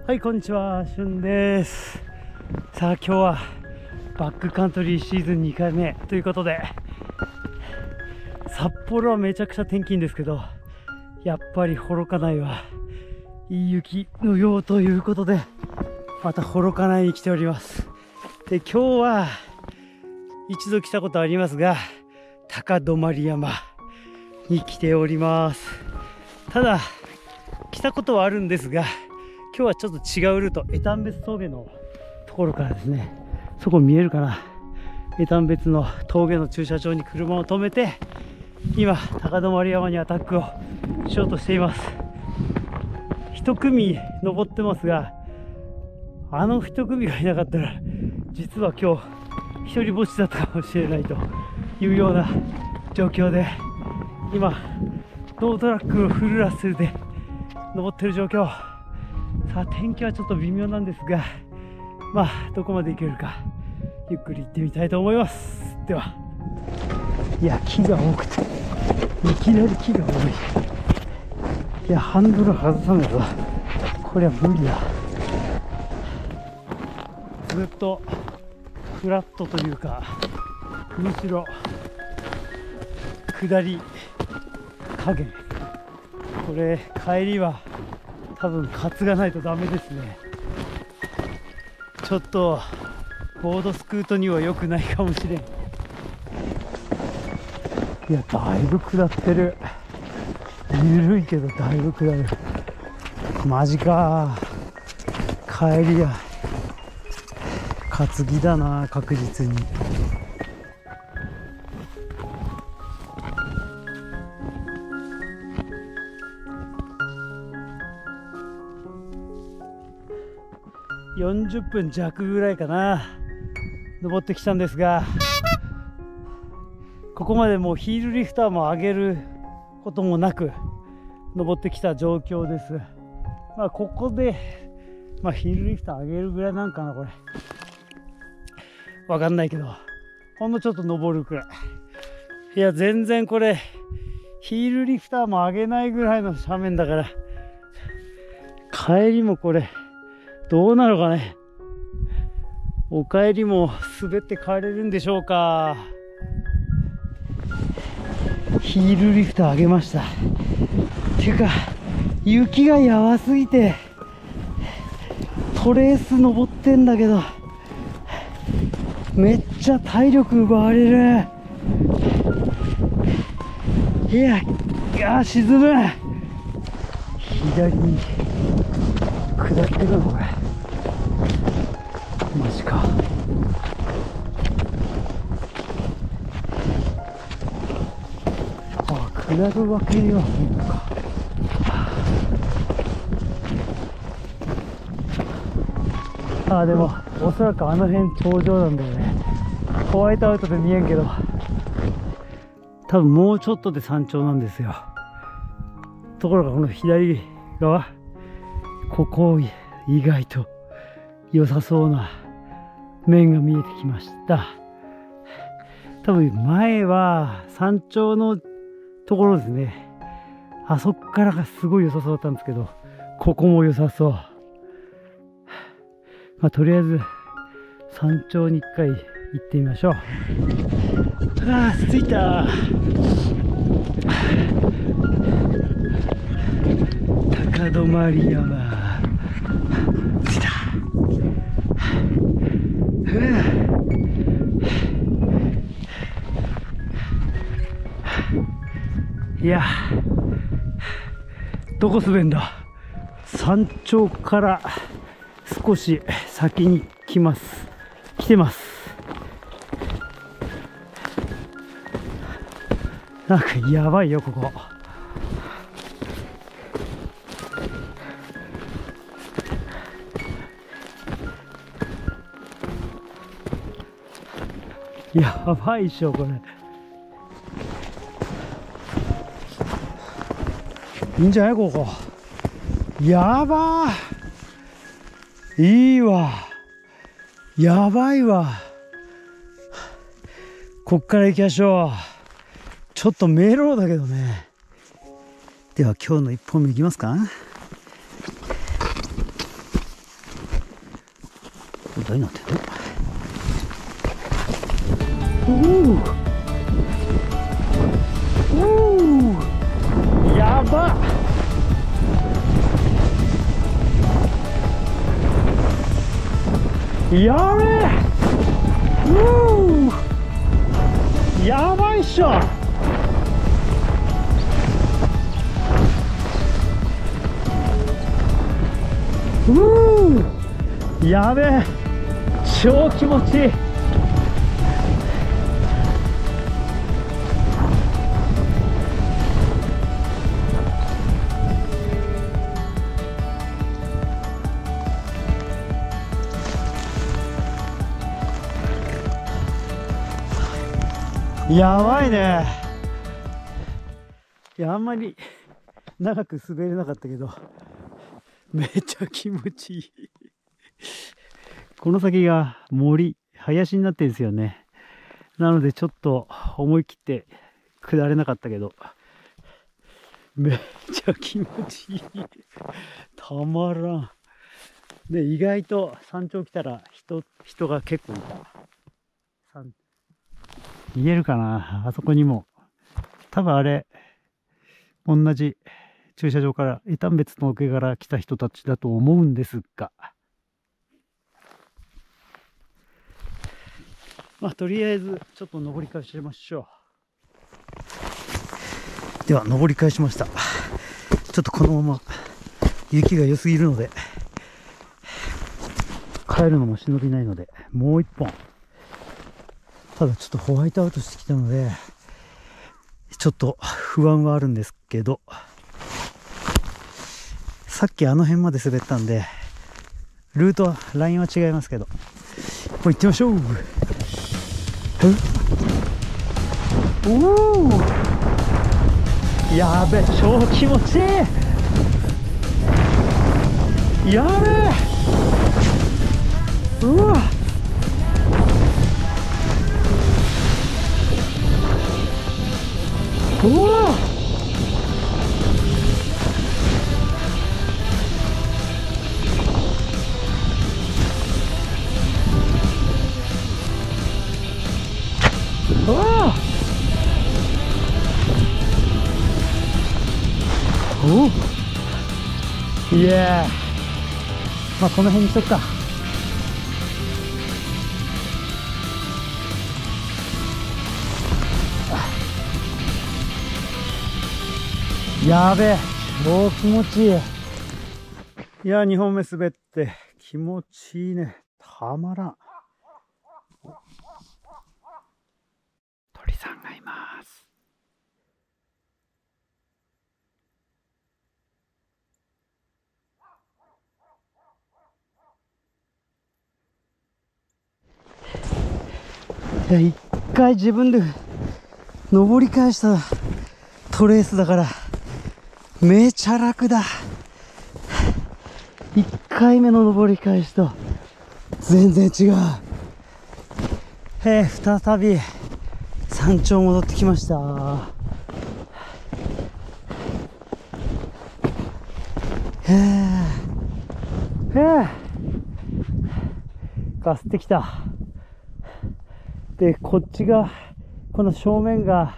はい、こんにちは、しゅんです。さあ、今日はバックカントリーシーズン2回目ということで、札幌はめちゃくちゃ天気いいんですけど、やっぱり幌加内はいい雪のようということで、また幌加内に来ております。で、今日は一度来たことありますが、高泊山に来ております。ただ来たことはあるんですが、今日はちょっと違うルート、江丹別峠のところからですね、そこ見えるかな、江丹別の峠の駐車場に車を止めて、今高泊山にアタックをしようとしています。一組登ってますが、あの一組がいなかったら実は今日一人ぼっちだったかもしれないというような状況で、今ノートラックをフルラッセルで登ってる状況。さあ、天気はちょっと微妙なんですが、まあどこまで行けるかゆっくり行ってみたいと思います。では、いや、木が多くて、いきなり木が多い。いや、ハンドル外さないとこれは無理だ。ずっとフラットというか、むしろ下り影。これ帰りは多分カツがないとダメですね。ちょっとボードスクートには良くないかもしれん。いや、だいぶ下ってる。緩いけどだいぶ下る。マジか。帰りは担ぎだな、確実に。40分弱ぐらいかな、登ってきたんですが、ここまでもうヒールリフターも上げることもなく登ってきた状況です。まあここで、ヒールリフター上げるぐらいなんかな、これわかんないけど、ほんのちょっと登るくらい。いや、全然これヒールリフターも上げないぐらいの斜面だから、帰りもこれどうなのかね。お帰りも滑って帰れるんでしょうか。ヒールリフター上げました。っていうか、雪がやばすぎてトレース登ってんだけど、めっちゃ体力奪われる。いや、沈む。左に下ってるのこれ。マジか。あ、下るわけにはいいのか。あ、でもおそらくあの辺頂上なんだよね。ホワイトアウトで見えんけど、多分もうちょっとで山頂なんですよ。ところがこの左側、ここ意外と良さそうな面が見えてきました。多分前は山頂のところですね。あそこからがすごい良さそうだったんですけど、ここも良さそう。とりあえず山頂に一回行ってみましょう。ああ、着いた。高泊山着いた。いや、どこ滑んだ。山頂から少し先に来てます。なんかやばいよここ。やばいっしょこれ。いいんじゃないここ。やばー、いいわ。やばいわ。こっから行きましょう。ちょっと迷路だけどね。では今日の1本目いきますか。 どうなってんの？やばっ。やべえ。やばいっしょ。やべえ、超気持ちいい。やばいね。いや、あんまり長く滑れなかったけど、めっちゃ気持ちいい。この先が森、林になってるんですよね。なのでちょっと思い切って下れなかったけど、めっちゃ気持ちいい。たまらん。で、意外と山頂来たら人が結構いた。見えるかな、あそこにも。多分あれ、同じ駐車場から江丹別の奥から来た人たちだと思うんですが。まあ、とりあえずちょっと登り返しましょう。では登り返しました。ちょっとこのまま雪が良すぎるので帰るのも忍びないので、もう一本。ただちょっとホワイトアウトしてきたのでちょっと不安はあるんですけど、さっきあの辺まで滑ったんでルートはラインは違いますけど、行ってみましょう。おお、やべえ、超気持ちいい。やべえ、うわ、うわ、うわ、お、イエー。まあこの辺にしとくか。やべえ、超気持ちいい。いや、2本目滑って気持ちいいね。たまらん。鳥さんがいます。いや、一回自分で登り返したトレースだからめちゃ楽だ。1回目の登り返しと全然違う。再び山頂戻ってきました。ガスってきた。で、こっちが、この正面が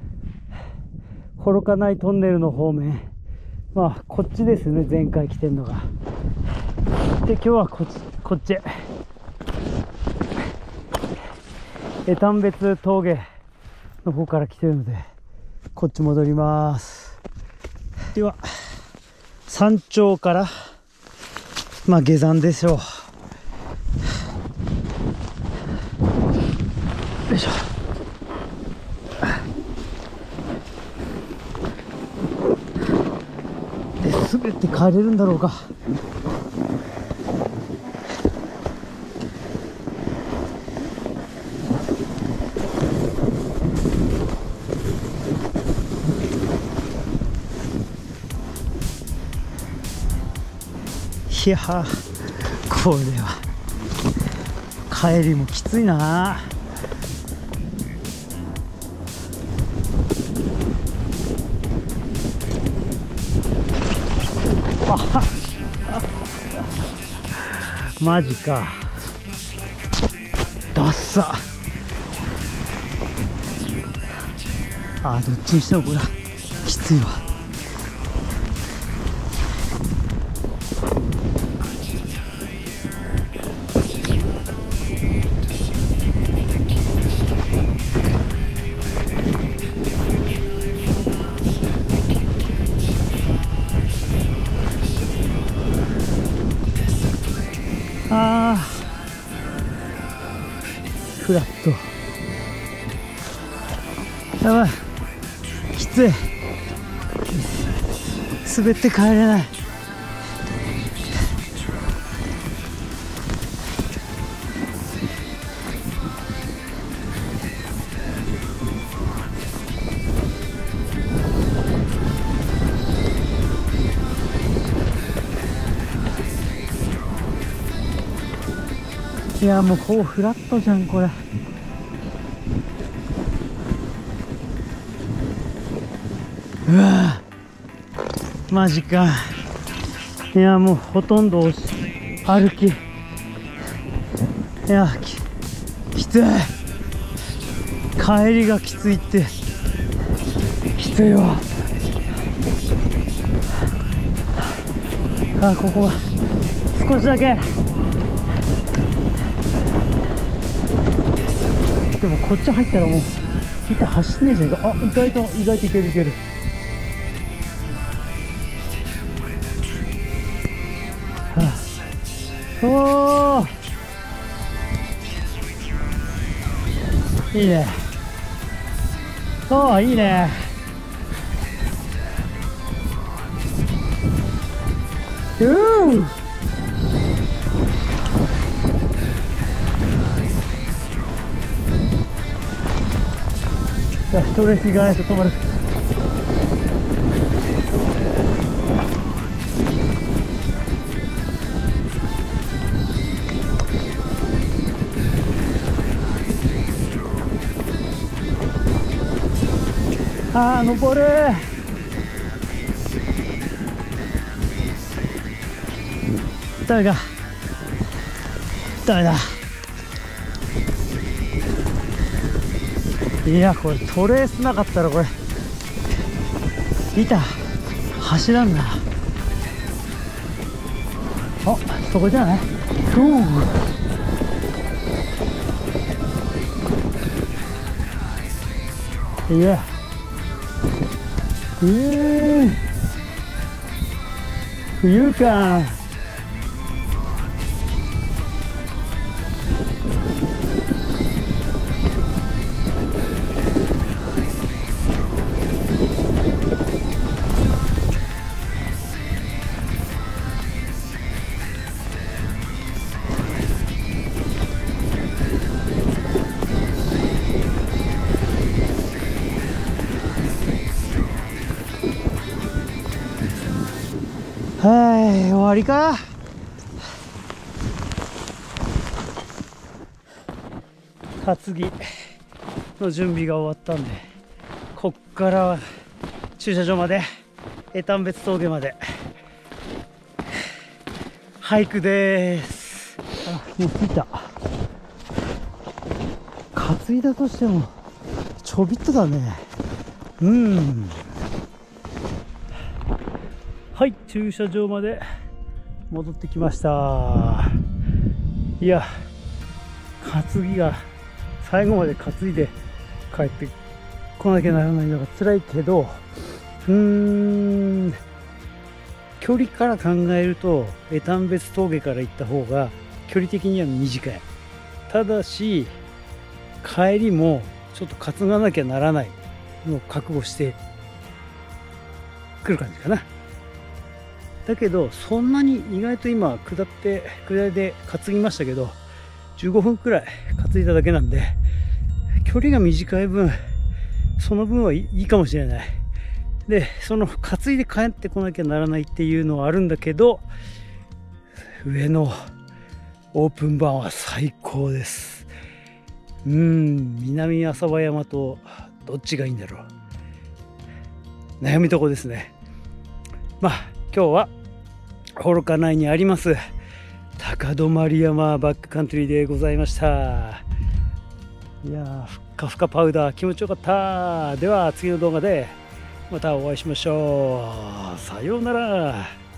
幌加内トンネルの方面。まあこっちですね、前回来てんのが。で、今日はこっち江丹別峠の方から来てるので、こっち戻ります。では山頂からまあ下山でしょう。よいしょ。で、滑って帰れるんだろうか。いやー、これは帰りもきついな。マジか。 バッサ。あー、どっちにしてもこれきついわ。あー、フラット。やばい、きつい。滑って帰れない。いや、もうほぼフラットじゃんこれ。うわぁ、マジか。いや、もうほとんど歩き。いや、きつい。帰りがきついって。きついわ。あ、ここは少しだけ。でもこっち入ったらもう板走んねえじゃんか。あ、意外といけるいける。おー、いいね。おー、いいね。ストレスいかないと止まる。あー、登る。ダメだ。いや、これトレースなかったらこれ板走らんな。あ、そこじゃない？いや、冬か。はい、終わりか。担ぎの準備が終わったんで、こっからは駐車場まで、江丹別峠まで俳句です。あ、もう着いた。担いだとしてもちょびっとだね。はい、駐車場まで戻ってきました。いや、担ぎが最後まで担いで帰ってこなきゃならないのが辛いけど、距離から考えると江丹別峠から行った方が距離的には短い。ただし帰りもちょっと担がなきゃならないのを覚悟してくる感じかな。だけどそんなに意外と今下りで担ぎましたけど、15分くらい担いだだけなんで、距離が短い分その分はいいかもしれない。で、その担いで帰ってこなきゃならないっていうのはあるんだけど、上のオープンバーは最高です。南浅葉山とどっちがいいんだろう、悩みとこですね。まあ今日は幌加内にあります高泊山バックカントリーでございました。 いやー、ふっかふかパウダー気持ちよかった。では次の動画でまたお会いしましょう。さようなら。